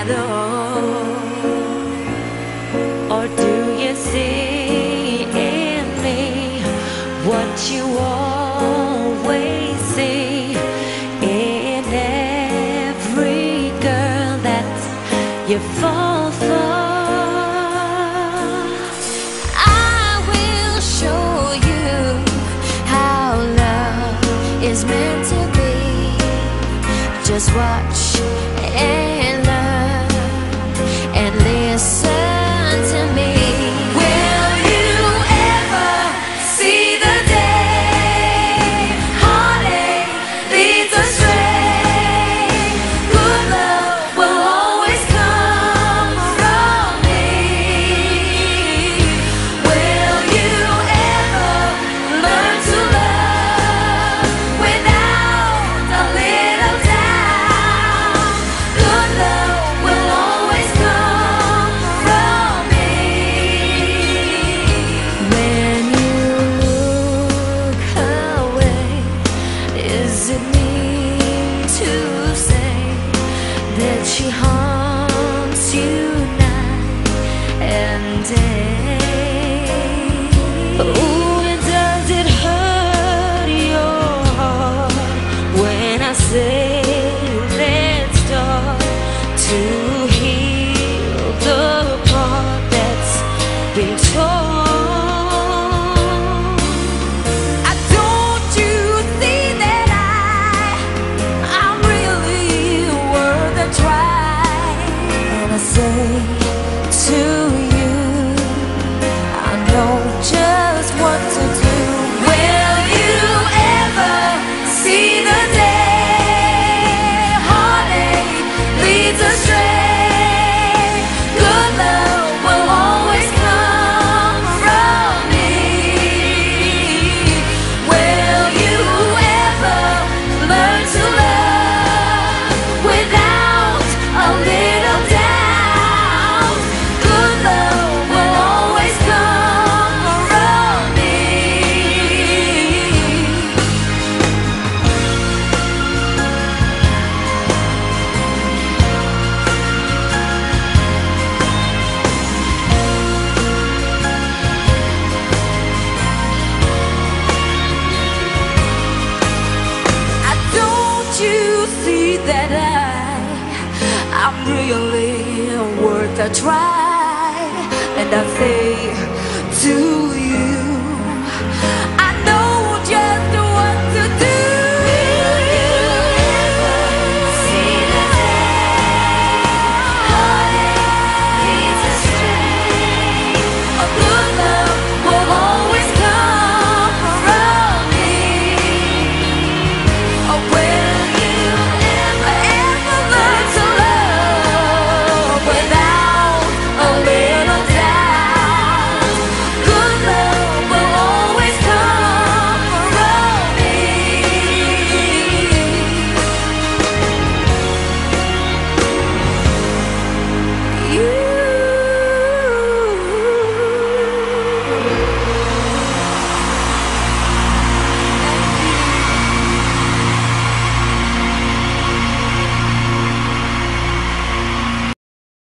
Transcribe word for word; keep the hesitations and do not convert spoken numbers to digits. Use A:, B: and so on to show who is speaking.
A: Lord? Or do you see in me what you always see in every girl that you fall for? I will show you how love is meant to be. Just watch and learn and listen to me. Will you ever see the day heartache leads astray? Good love will always come from me. Will you ever learn to love without a little doubt? Good love will always come from me. When you look away, is it me to say that she haunts you night and day? Ooh, and does it hurt your heart when I say let's start to heal the part that's been torn? I don't you see that I, I'm really worth a try? And I say to you, I know just what to do. Will you ever see the day heartache leads astray? Good love will always come from me. Will you ever learn to love without a little doubt? Good love will always come from me. I don't you see that I, I'm really worth a try? And I say